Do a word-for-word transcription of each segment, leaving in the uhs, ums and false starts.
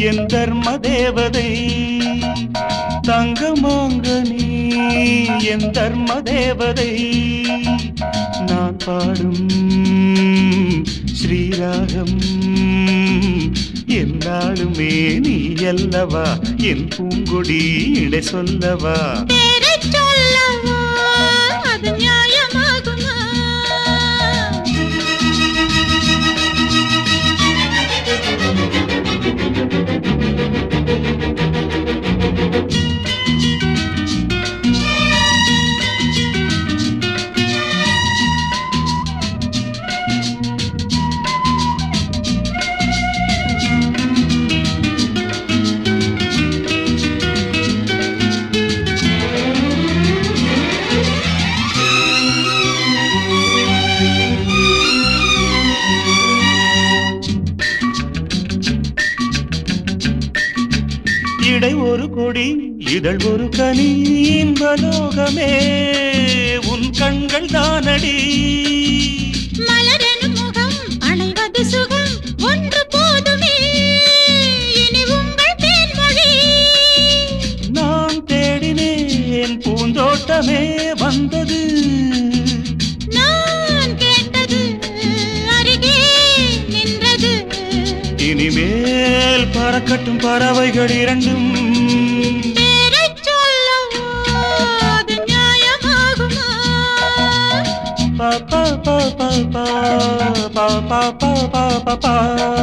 என் தர்ம தேவதை தங்கமாங்கனி என் தர்ம தேவதை நான் பாடும் ஸ்ரீராகம் என்னாலுமே நீ அல்லவா என் பூங்கொடி இடை சொல்லவா ஒரு கொடி இதழ் ஒரு கனி இன்பலோகமே உன் கண்கள் தானடி மலரெனும் முகம் அணைவது சுகம் ஒன்று போதுமே இனி உங்கள் தேன்மொழி நான் தேடினேன் பூந்தோட்டமே வந்தது நான் கேட்டது அருகே நின்றது இனிமேல் பறக்கட்டும் பறவைகள் இரண்டும் pa pa pa pa pa pa pa pa pa pa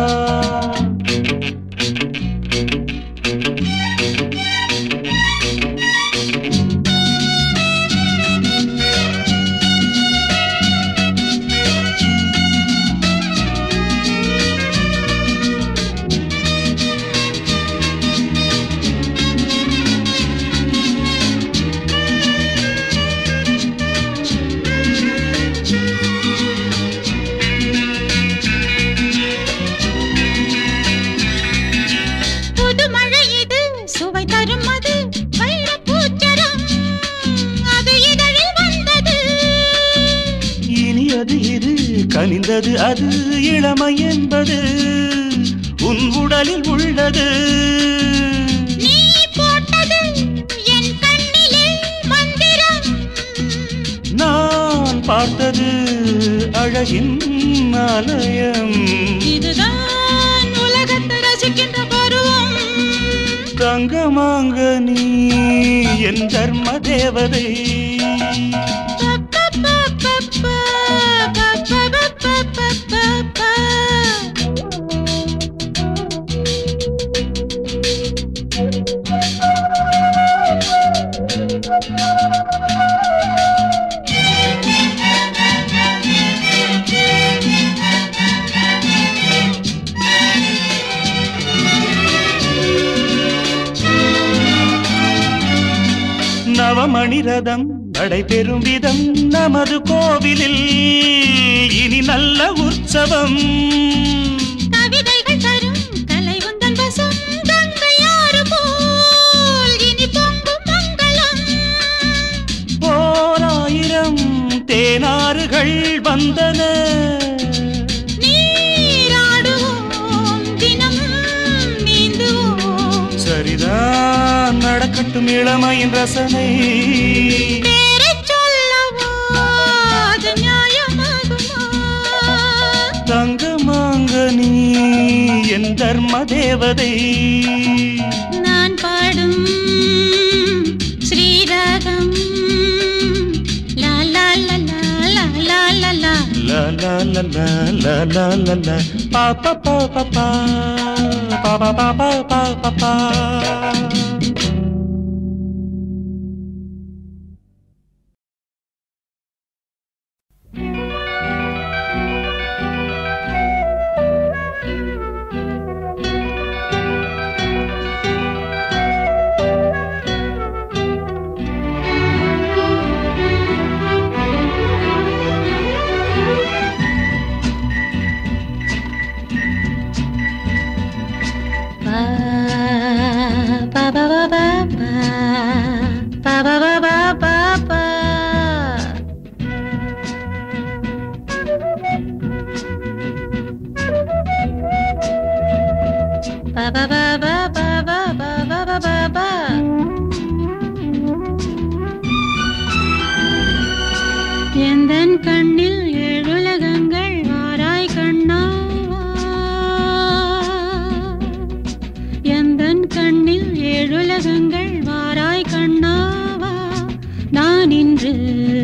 கனிந்தது அது இளமை என்பது உன் உடலில் உள்ளது நீ போட்டது என் கண்ணிலே மந்திரம் நான் பார்த்தது அழகின் ஆலயம் இதுதான் உலகத்தை ரசிக்கின்ற பருவம் தங்கமாங்க நீ என் தர்ம தேவதை நவமணிரதம் நடைபெறும் விதம் நமது கோவிலில் இனி நல்ல உற்சவம் கவிதைகள் தரும் கலை உந்தன் வசம் கங்கையாறு போல் இனி பொங்கும் மங்களம் ஓராயிரம் தேனாறுகள் வந்தன நீராடுவோம் தினம் நீந்துவோம் சரிதான் நடக்கட்டும் இளமையின் ரசனை பேரைச் சொல்லவோ அது நியாயமாகுமா தங்கமாங்க நீ என் தர்ம தேவதை நான் பாடும் ஸ்ரீராகம் லா லா லா லா லா லா லா la la la la la la la la pa pa pa pa pa pa pa pa pa pa pa pa ba கண்ணில் ஏழுலகங்கள் வாராய் கண்ணாவா எந்தன் கண்ணில் ஏழுலகங்கள் வாராய் கண்ணாவா நான் இன்று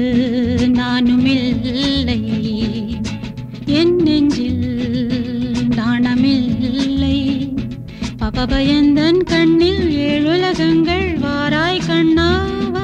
நானுமில்லை என் நெஞ்சில் நாணமில்லை பபப எந்தன் கண்ணில் ஏழுலகங்கள் வாராய் கண்ணாவா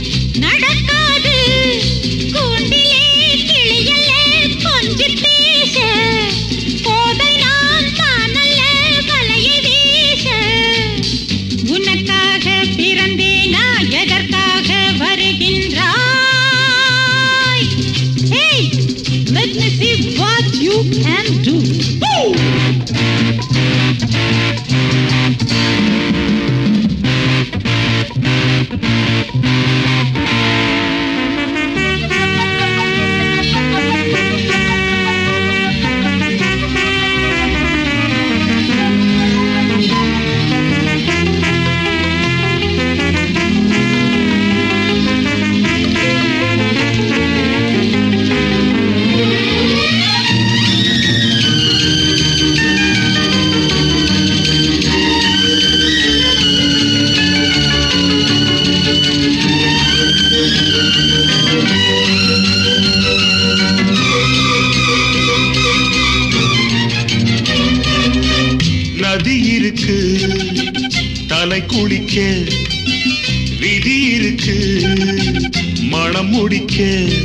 நடக்காது கூண்டிலே கிளியல்லே கொஞ்சிட்டே and do. குளிக்க விதி இருக்கு மனம் முடிக்க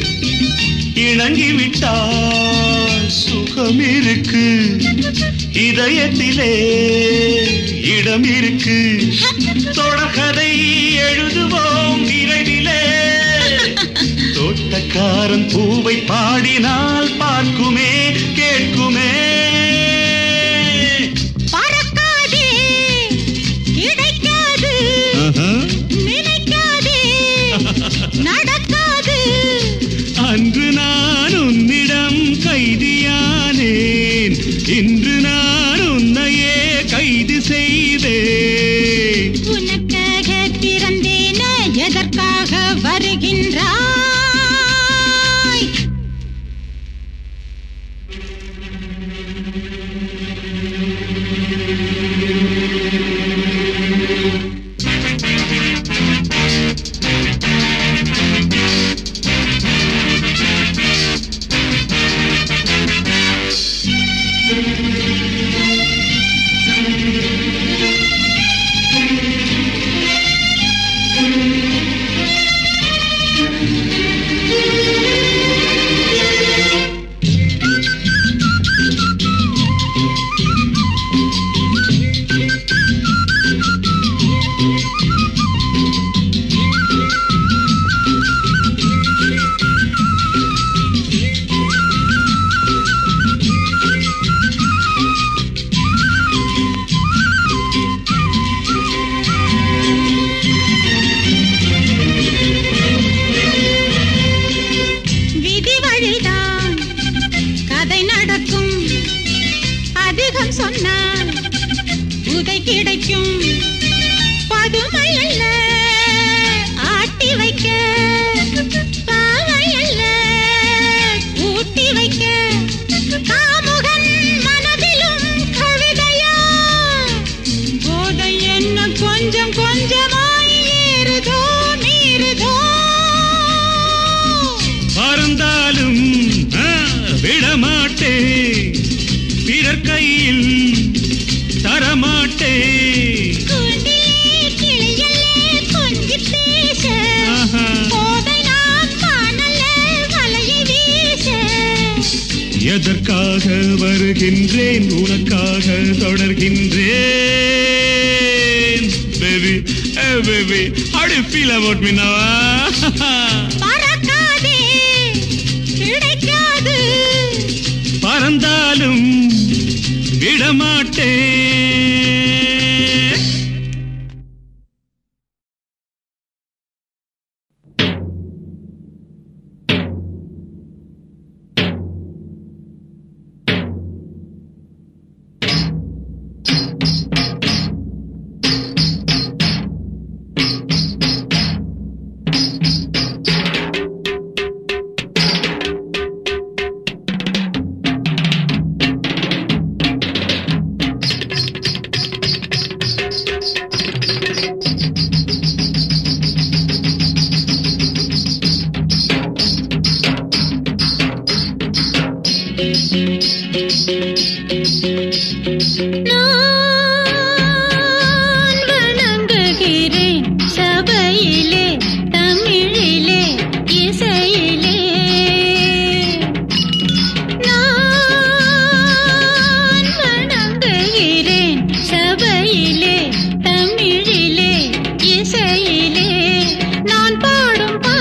இணங்கிவிட்டால் சுகம் இருக்கு இதயத்திலே இடம் இருக்கு தொடர்கதை எழுதுவோம் விரைவிலே தோட்டக்காரன் பூவை பாடினால் பார்க்குமே கேட்குமே அன்று நான் உன்னிடம் கைதியானேன் இன்று நான் உன்னையே கைது செய்தேன் உனக்காக பிறந்தேன எதற்காக வருகின்றாய் எதற்காக வருகின்றேன் உனக்காக தொடர்கின்றேன் baby hey baby how do you feel about me now பறக்காதே கிடைக்காது பறந்தாலும் விடமாட்டேன்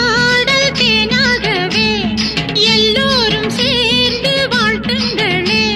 எல்லோரும் சேர்ந்து வாழ்த்துங்களே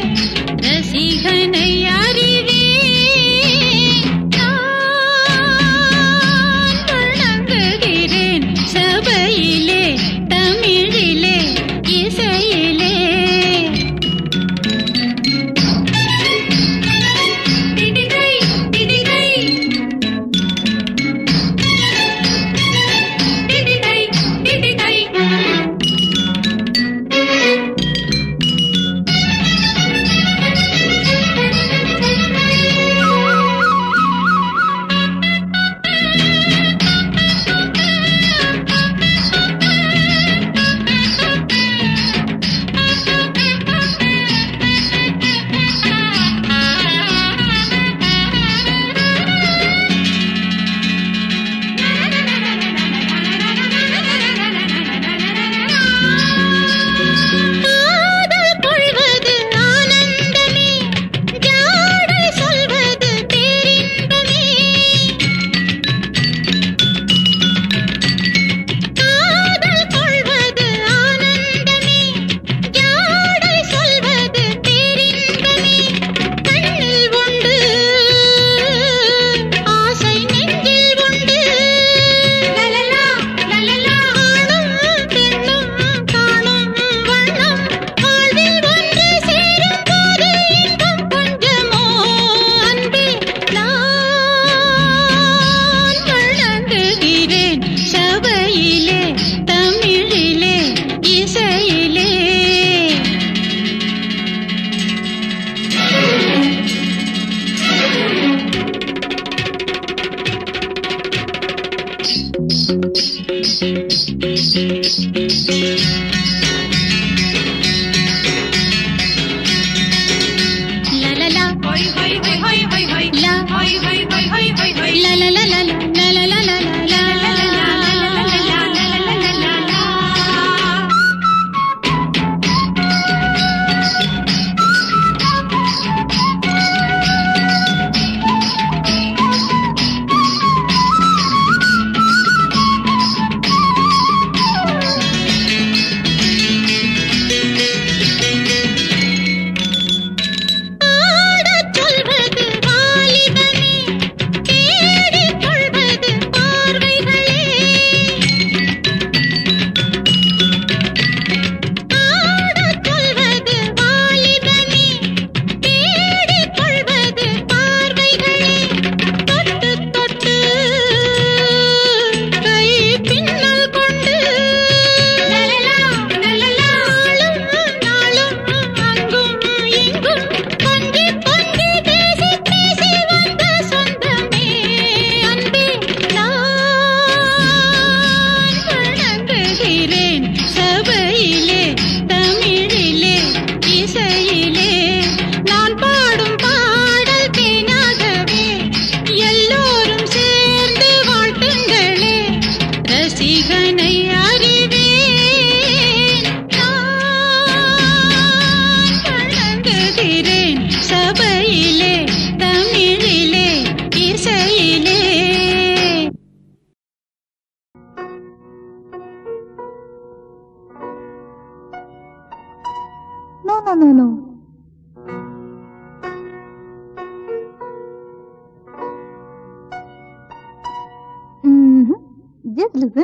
no, no, no. Mm-hmm. Just listen.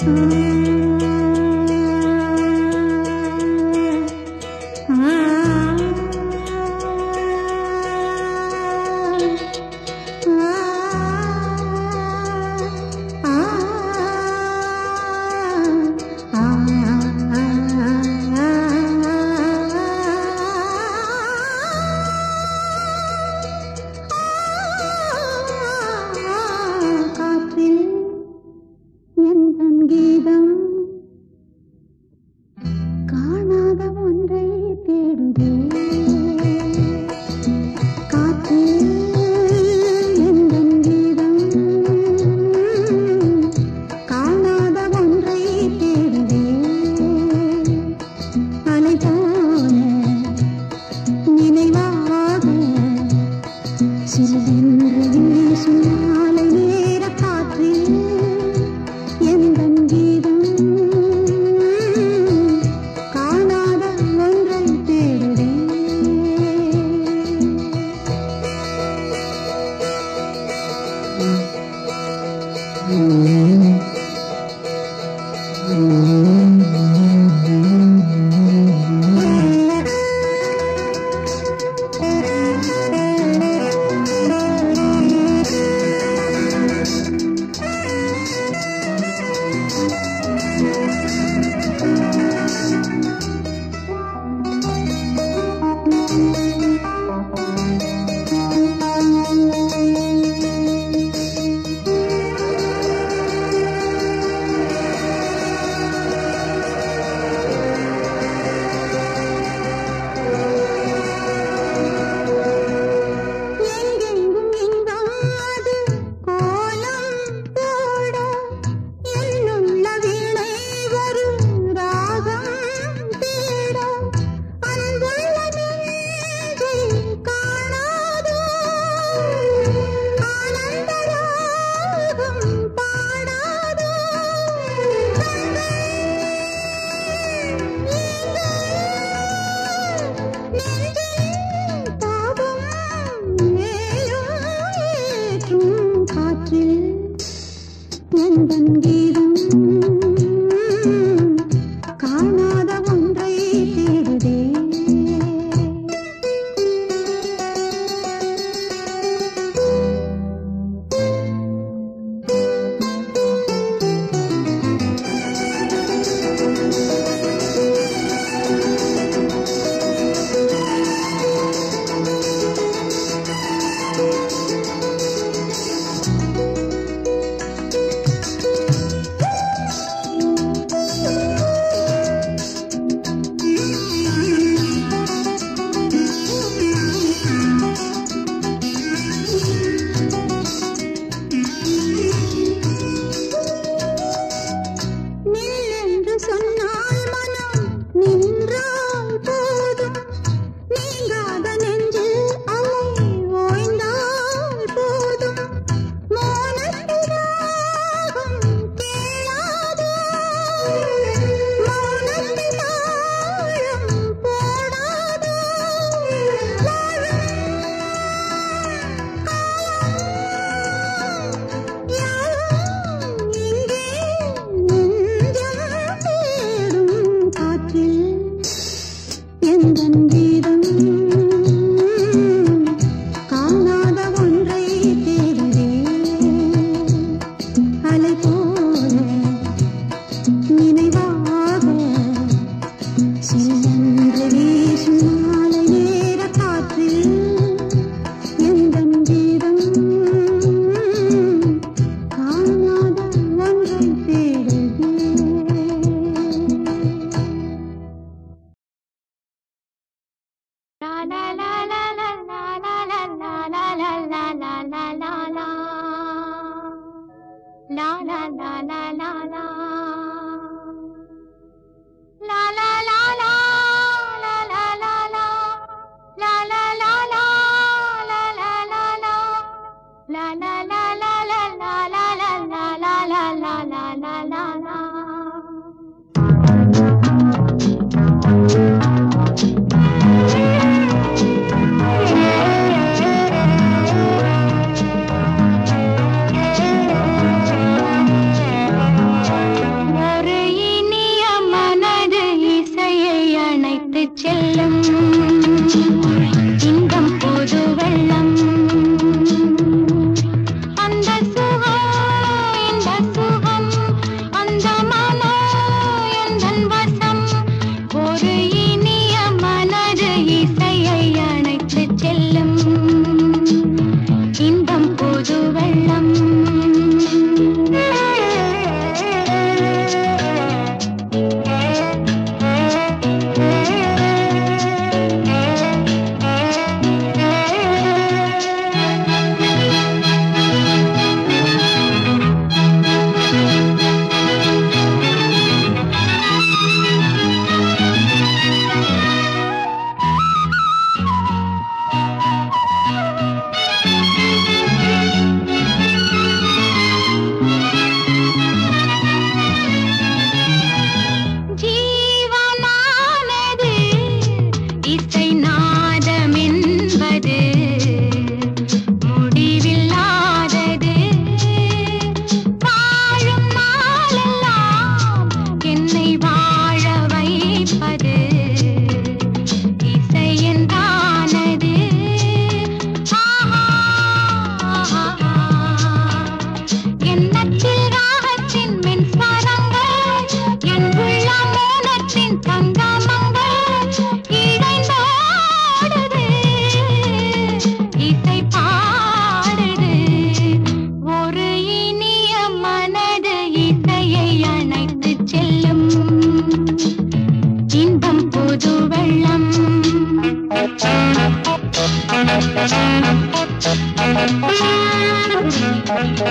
la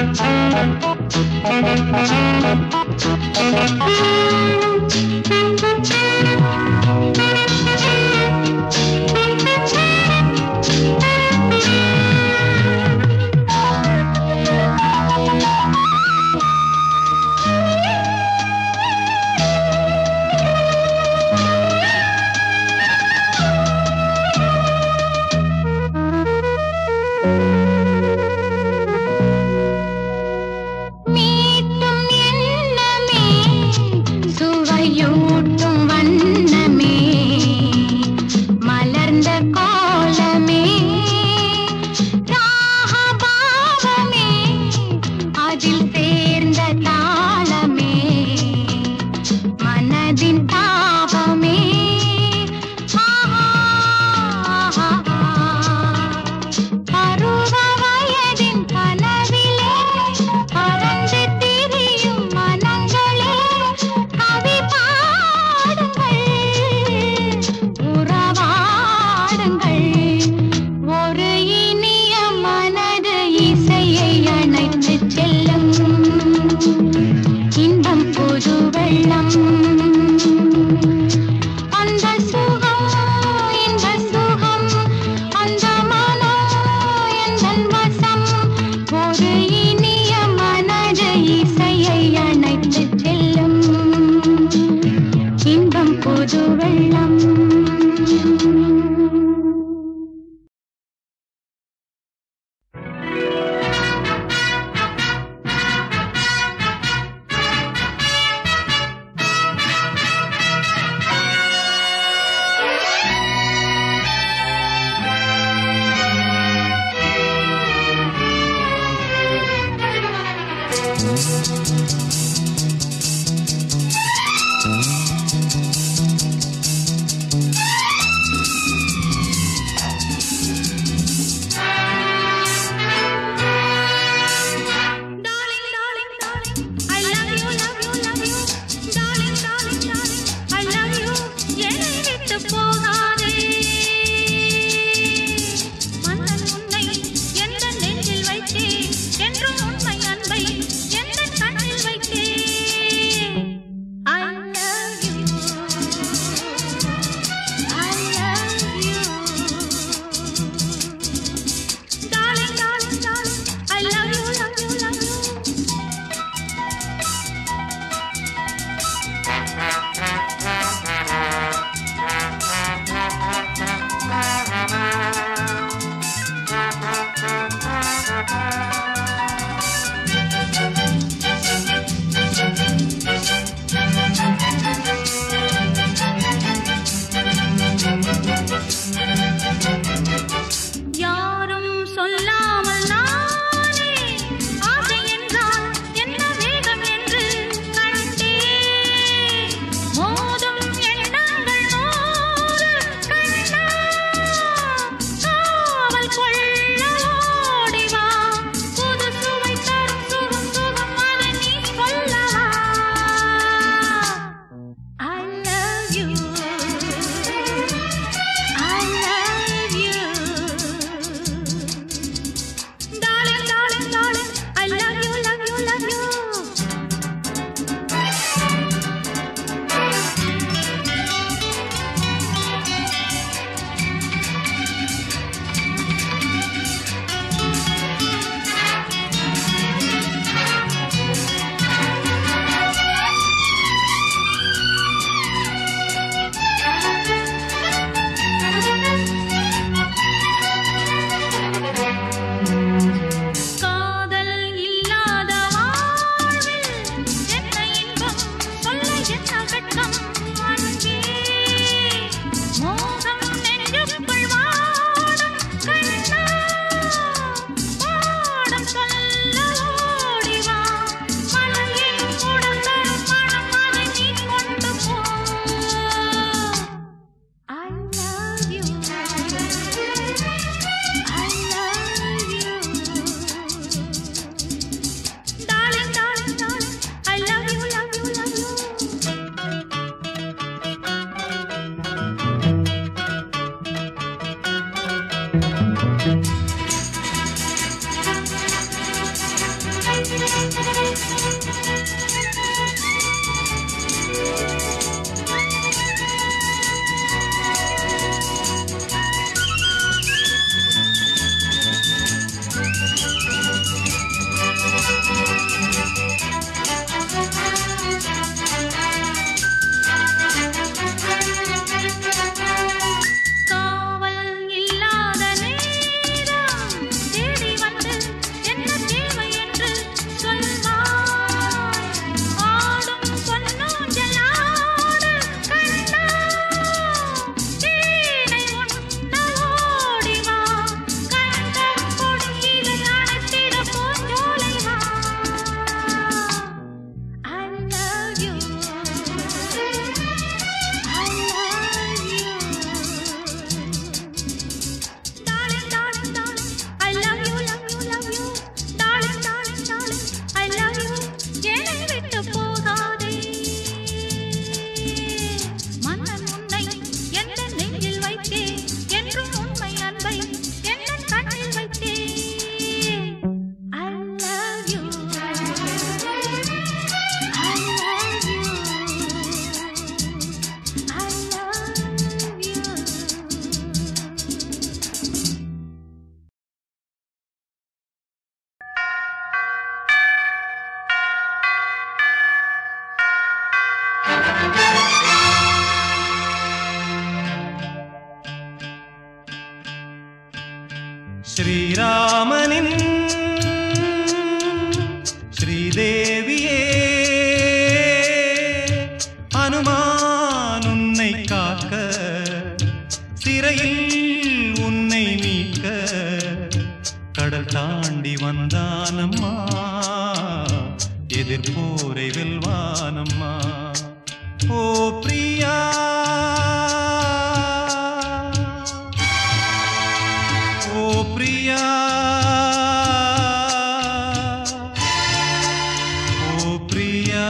என்றும் உண்மை அன்பை எந்த கண்ணில் வைத்தே தேவியே அனுமான் உன்னை காக்க சிறையில் உன்னை மீட்க கடல் தாண்டி வந்தானம்மா எதிர்போரை வெல்வானம்மா ஓ பிரியா ஓ பிரியா ஓ பிரியா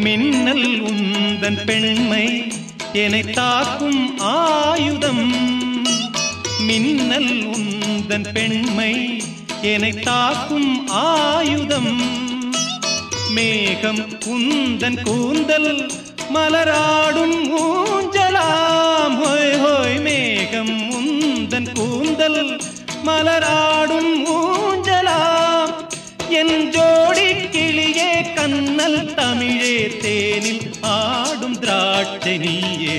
மின்னல் உந்தன் பெண்மை என்னை தாக்கும் ஆயுதம். மின்னல் உந்தன் பெண்மை என்னை தாக்கும் ஆயுதம். மேகம் உந்தன் கூந்தல் மலராடும் ஊஞ்சலாம். ஹோய் ஹோய் மேகம் உந்தன் கூந்தல் மலராடும் ஊஞ்சலாம். என் ஜோடி கிளியே கண்ணல் தமிழே தேனில் ஆடும் திராட்சை நீயே.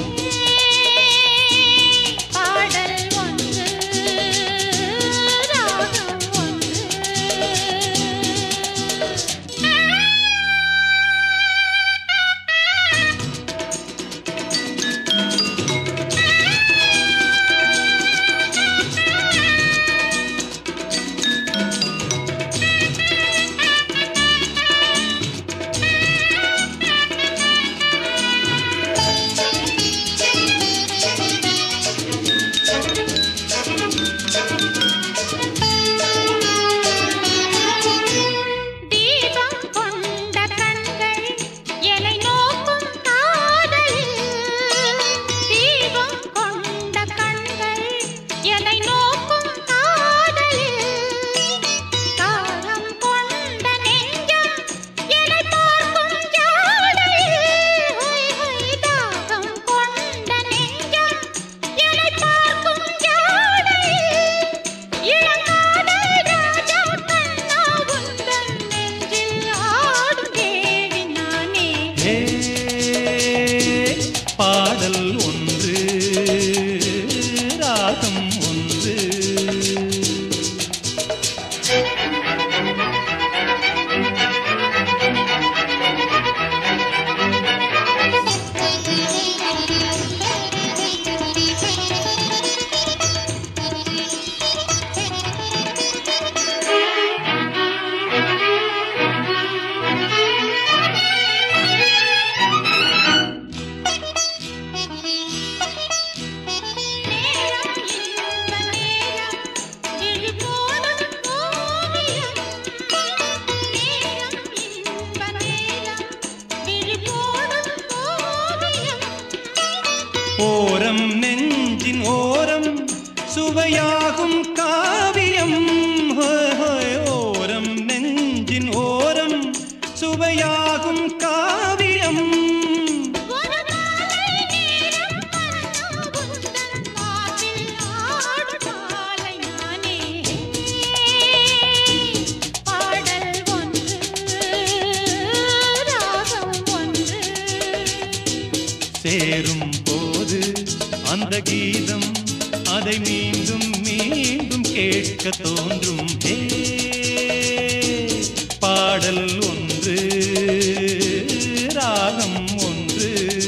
ஓரம் நெஞ்சின் ஓரம் சுவையாகும் காவியம். ஓரம் நெஞ்சின் ஓரம் சுவையாகும் காவியம். சேரும் போது அந்த கீதம் அதை மீண்டும் மீண்டும் கேட்க தோன்றும். ஹே பாடல் ஒன்று ராகம் ஒன்று.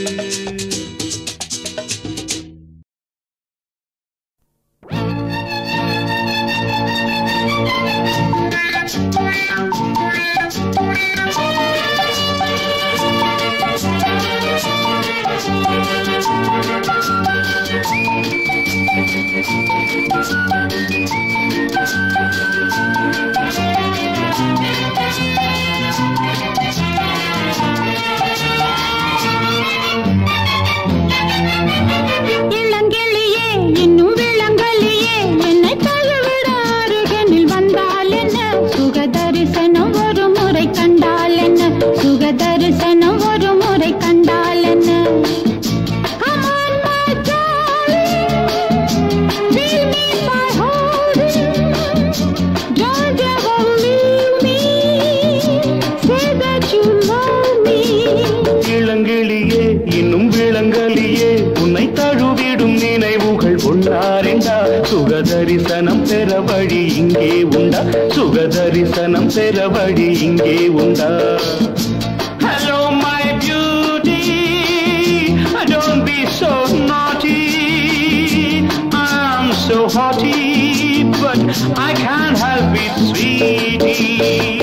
சுகதரிசனம் பெற வழி இங்கே உண்டா? சுகதரிசனம் பெற வழி இங்கே உண்டா? Hello my beauty, don't be so naughty. I'm so haughty, but I can't help it, sweetie.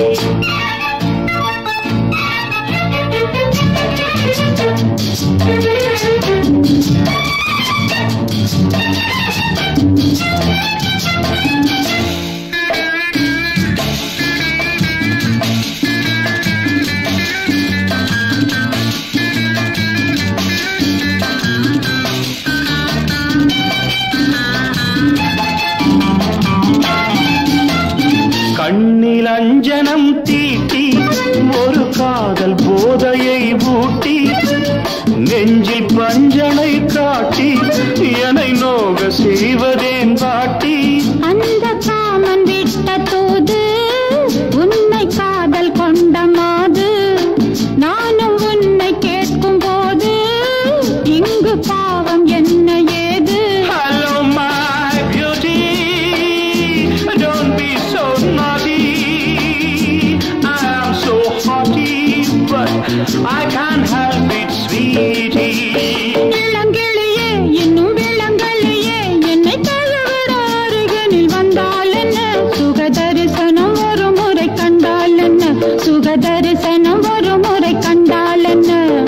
கங்கணம் தீட்டி ஒரு காதல் போதையை ஊட்டி நெஞ்சில் பஞ்சனை காட்டி என்னை நோக செய்வதேன் பாட்டி அந்த காமன் விட்ட தூது உன்னை காதல் கொண்ட மாது நானும் உன்னை கேட்கும் போது இங்கு பாவம் என்ன ஏது Hello my beauty, don't be so naughty. I am so haughty, but I can't help it, sweetie. இளங்கிளியே இன்னும் விளங்கலியே என்னை தழுவிட அருகினில் வந்தால் என்ன சுக தரிசனம் ஒரு முறை கண்டால் என்ன சுக தரிசனம் ஒரு முறை கண்டால் என்ன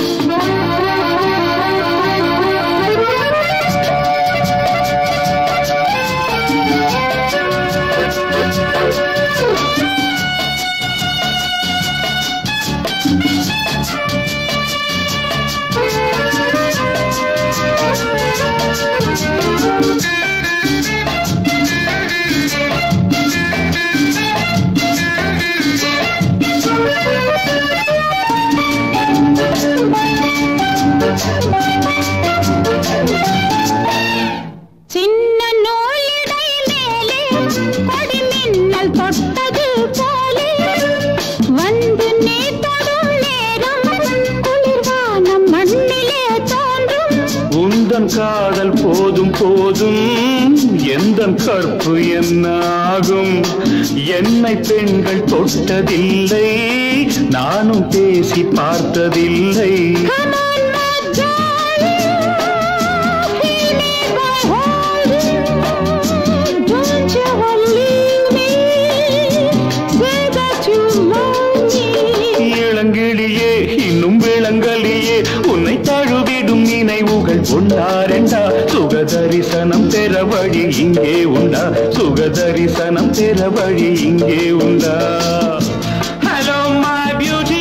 சின்ன நூலிடை மேலே கொடி மின்னல் தொட்டது போலே வந்து நீ தொடும் நேரம் குளிர்வானம் மண்ணிலே தோன்றும் உந்தன் காதல் போதும் போதும் எந்தன் கற்பு என்ன ஆகும் என்னை பெண்கள் தொட்டதில்லை நானும் பேசி பார்த்ததில்லை Come on, my darling, feel me by holding. Don't you leave me, say that you love me. இளங்கிளியே இன்னும் விளங்கலியே உன்னை தழுவிடும் நினைவுகள் ஒன்றா ரெண்டா சுக தரிசனம் பெற வழி இங்கே உண்டா சுக தரிசனம் பெற வழி இங்கே உண்டா Hello my beauty,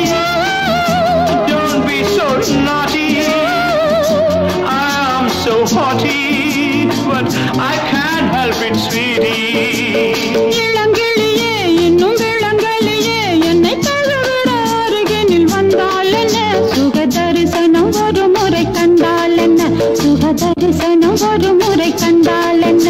don't be so naughty. I am so haughty, but I can't help it, sweetie. இளங்கிளியே இன்னும் விளங்கலியே என்னை தழுவிட அருகினில் வந்தால் என்ன சுக தரிசனம் ஒரு முறை கண்டால் என்ன சுக தரிசனம் ஒரு முறை கண்டால் என்ன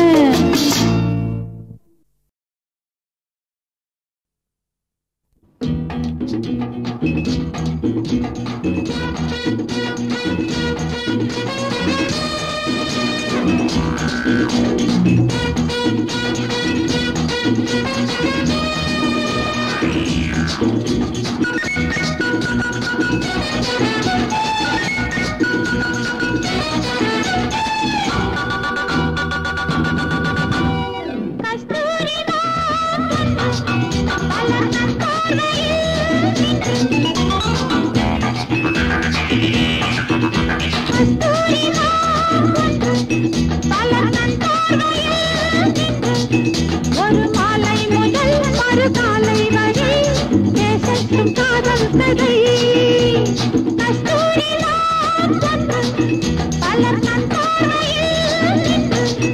ஒரு மாலை முதல் மறு காலை வரை பேசட்டும் காதல் கதை கஸ்தூரி நான் கொண்டு பலர் நன் பார்வையில் நின்று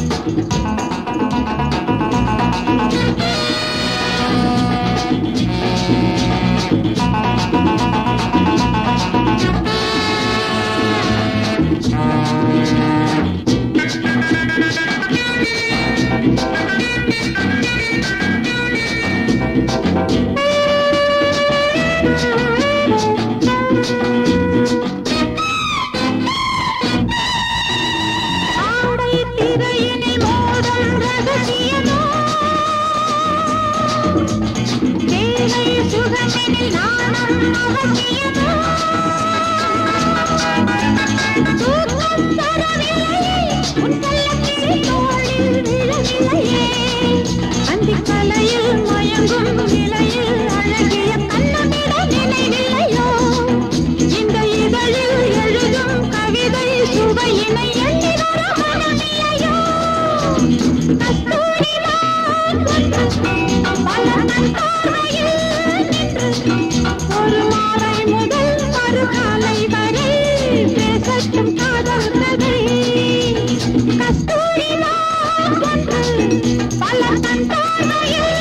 ஒரு மாலை முதல் மறு காலை வரை பேசட்டும் காதல் கதை கஸ்தூரி நான் கொண்டு பல கண் பார்வையில்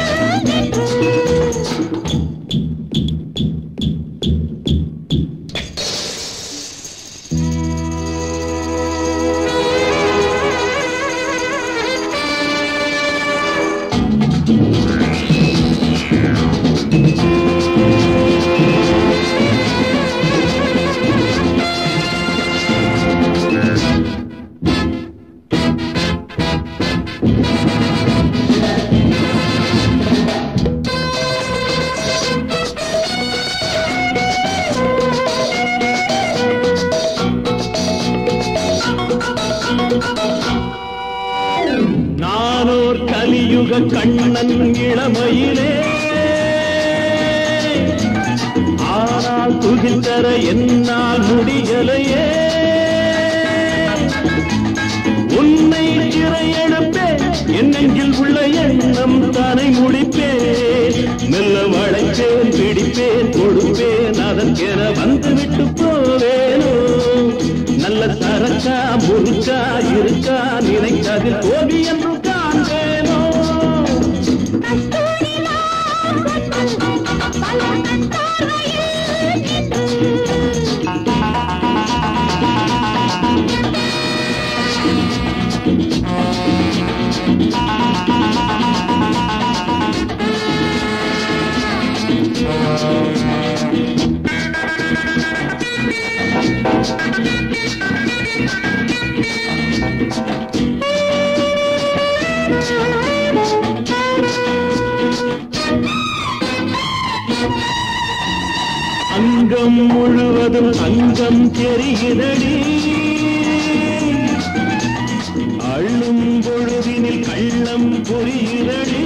கண்ணன் இளமையிலே ஆனால் துகில் தர என்னால் முடியலையே உன்னை சிறையெடுப்பேன் என் நெஞ்சில் உள்ள எண்ணம் தானை முடிப்பேன் மெல்ல வளைப்பேன் பிடிப்பேன் கொடுப்பேன் அதற்கென வந்துவிட்டு போவேனோ நல்ல சரக்கா முறுக்கா இருக்கா நினைக்காதில் கோபி என்று காண்பேனோ அங்கம் முழுவதும் அங்கம் தெரிகிறடி அள்ளும் பொழுதினில் கள்ளம் புரிகிறடி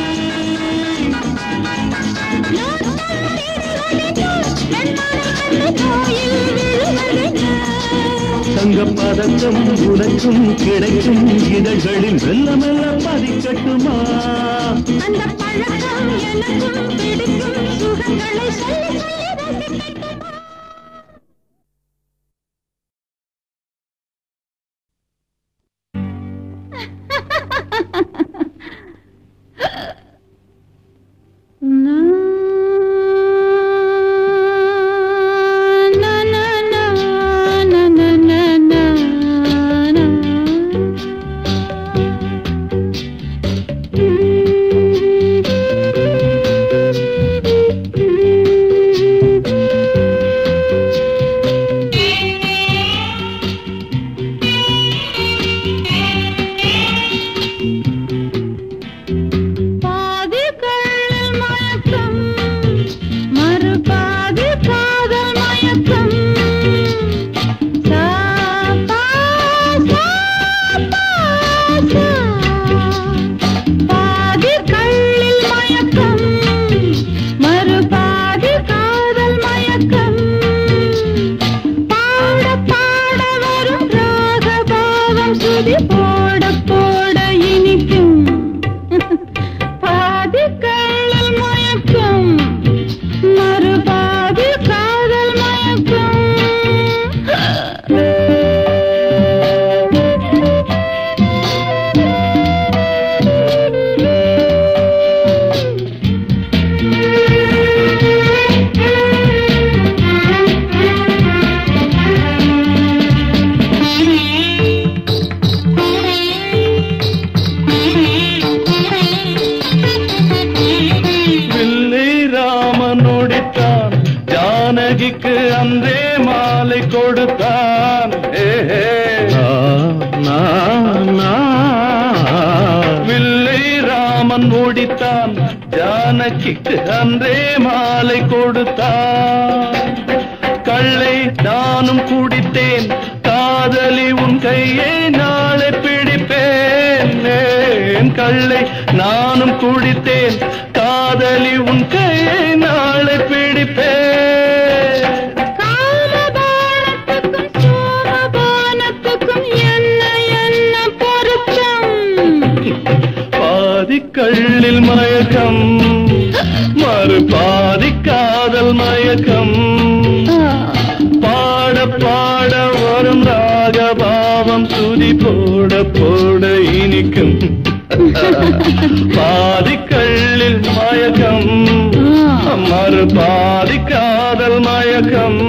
தங்க பதக்கம் உனக்கும் கிடைக்கும் இதழ்களில் மெல்ல மெல்ல பதிக்கட்டுமா அந்த பழக்கம் எனக்கும் பிடிக்கும் சுகங்களை சொல்லி அன்றே மாலை கொடுத்தான் கள்ளை நானும் குடித்தேன் காதலி உன் கையை நாளை பிடிப்பேன் கள்ளை நானும் குடித்தேன் காதலி உன் கையை நாளை பிடிப்பேன் காலபானத்துக்கும் சோமபானத்துக்கும் என்ன என்ன பொருத்தம் பாதி கள்ளில் மயக்கம் மறுபாதி காதல் மயக்கம் பாட பாட வரும் ராகபாவம் சுதி போட போட இனிக்கும் பாதி கள்ளில் மயக்கம் மறுபாதி காதல் மயக்கம்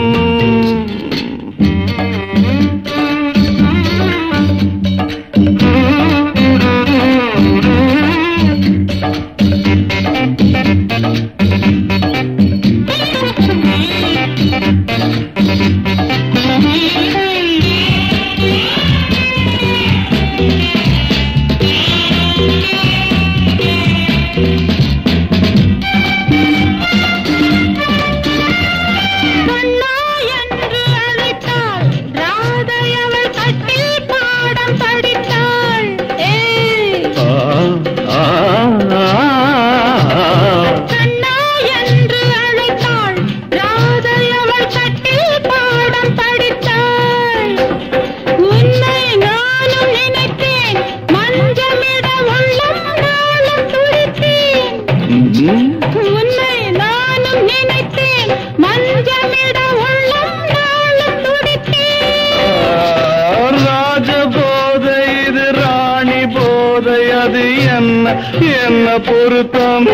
உன்னை நானும் நினைத்தேன் மஞ்சமிட உள்ளம் நாளும் துடித்தேன் ராஜபோதை இது ராணி போதை அது என்ன என்ன பொருத்தம்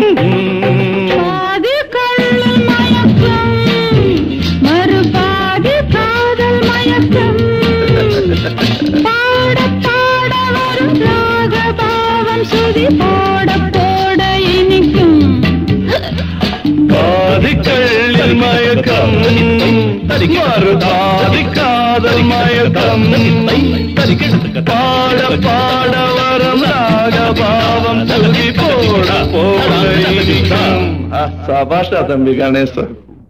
பாதி கள்ளு மயக்கம் மறுபாதி காதல் மயக்கம் பாட பாட வரும் ராகபாவம் சுதி போட போட இனிக்கும் பாதி கள்ளில் மயக்கம் மறுபாதி காதல் மயக்கம் பாட பாட வரும் ராகபாவம் சுதி போட போட இனிக்கும். சபாஷா தம்பி கணேசன்.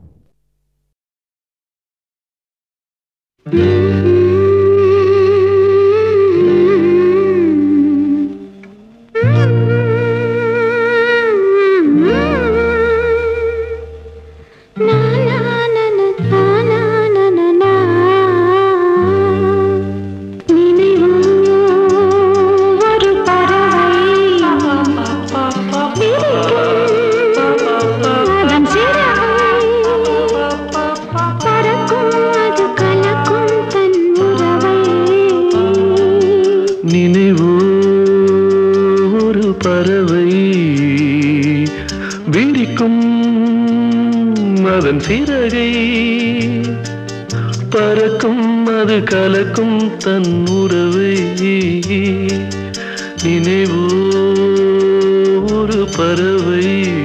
சிறகை பறக்கும் அது கலக்கும் தன் உறவை நினைவோ ஒரு பறவை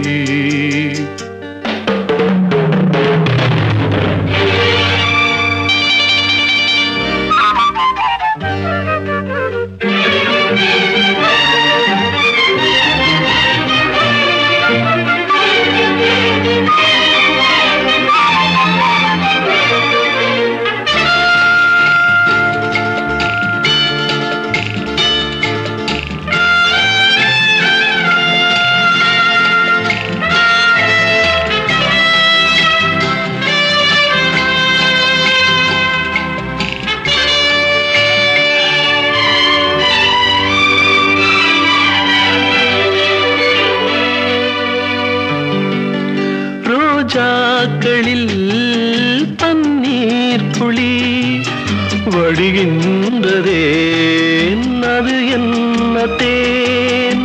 வடிகின்றதே அது என்ன தேன்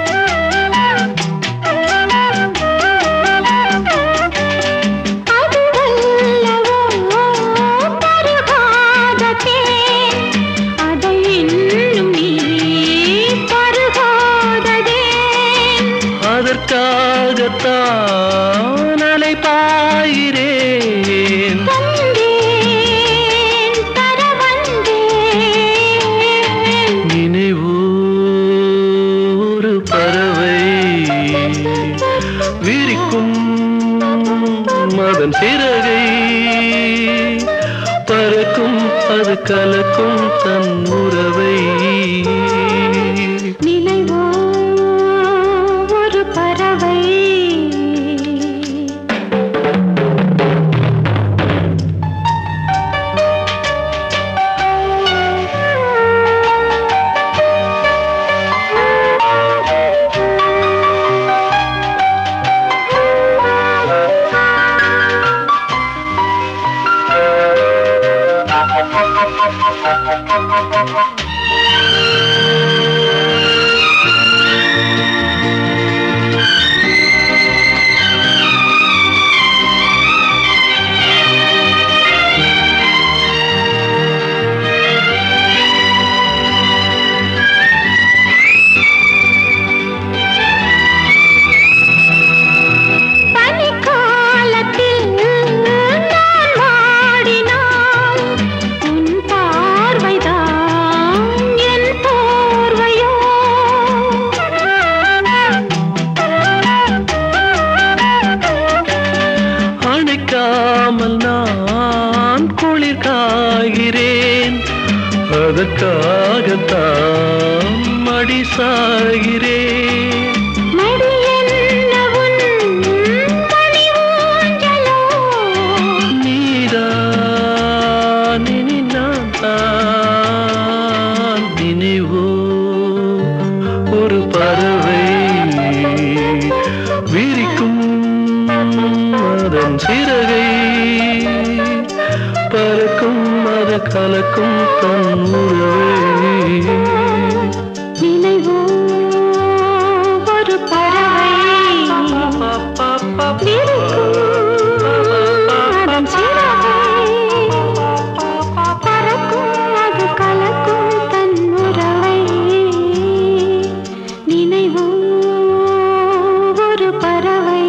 அதற்காகத்தான் அலைபாயிரேன் சிறகை பறக்கும் அது கலக்கும் தன் உறவை நினைவோ ஒரு பறவை அதற்காகத்தான் மடி சாகிறேன் நீதான் இனி நான் நினைவோ ஒரு பறவை கலக்கும் தன்னுறவை நினைவோ ஒரு பறவை அதன் சிறகை பறக்கும் அது கலக்கும் தன்னுறவை நினைவோ ஒரு பறவை.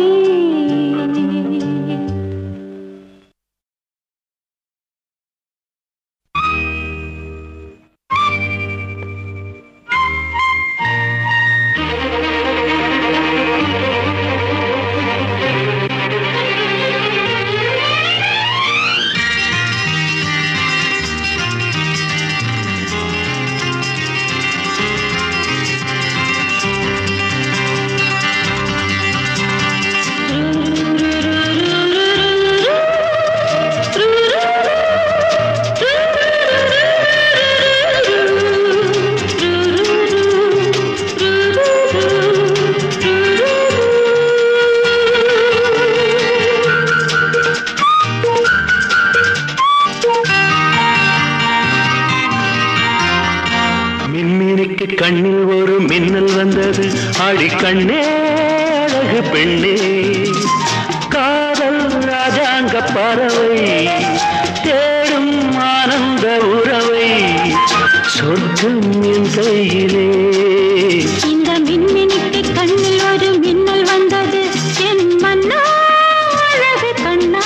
கண்ணில் ஒரு மின்னல் வந்தது, ஆடி கண்ணே அழகு பெண்ணே, காதல் ராஜாங்க பறவை தேடும் ஆனந்த உறவை, சொர்க்கம் என் கையிலே. இந்த மின்மினிக்கு கண்ணில் ஒரு மின்னல் வந்தது, என் மன்னா அழகு கண்ணா,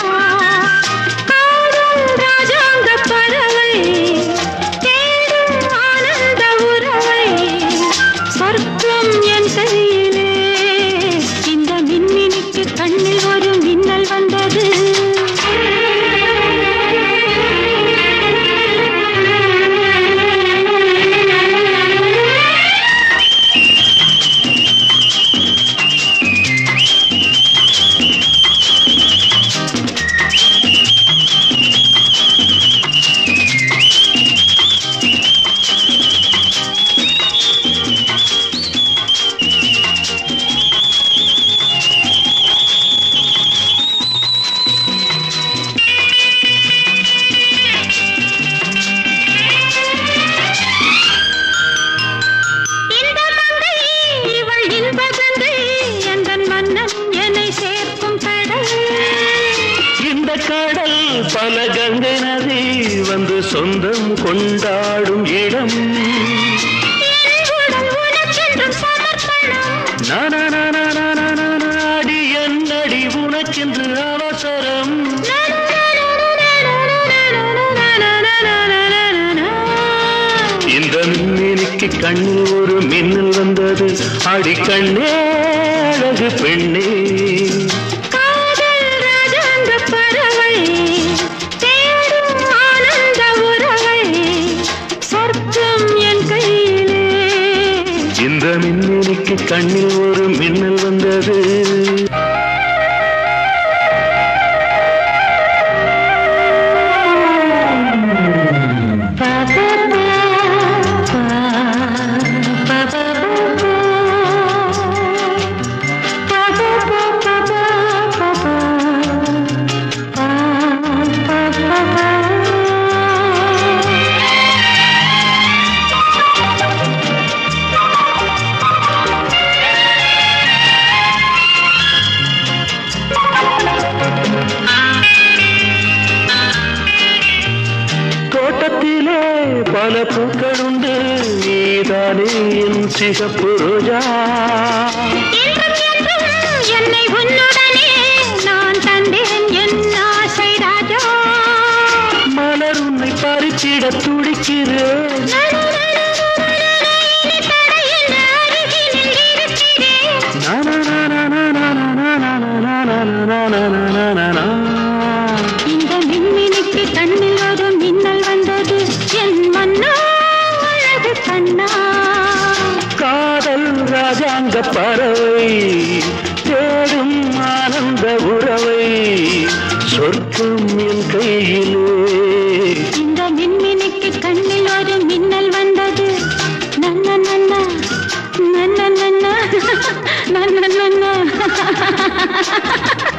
காதல் ராஜாங்க பறவை தேடும் ஆனந்த உறவை, சொர்க்கம் என் கையிலே. இந்த மின்மினிக்கு கண்ணில் ஒரு மின்னல் வந்தது. பல கங்கை நதி வந்து சொந்தம் கொண்டாடும் இடம், நாடி என்னடி உனக்கென்று அவசரம், இந்த மின்னினிக்கு கண்ணில் ஒரு மின்னல் வந்தது, அடி கண்ணே அழகு பெண்ணே, இந்த மின்னினிக்கு கண்ணில் ஒரு மின்னல் வந்தது. பல பூக்களுண்டு, நீதானே என் சிகப்பு ரோஜா, என்னை உன்னுடனே நான் தந்தேன் என் ஆசை ராஜா, மலர் உன்னை பறிச்சிட துடிக்கிறேன், இந்த மின்மினிக்கு கண்ணில் ஒரு மின்னல் வந்தது, என் மன்னா அழகு கண்ணா, காதல் ராஜாங்க பறவை தேடும் ஆனந்த உறவை, சொர்க்கம் என் கையிலே. இந்த மின்மினிக்கு கண்ணில் ஒரு மின்னல் வந்தது, நன்ன நன்ன நன்ன நன்ன நன்ன நன்ன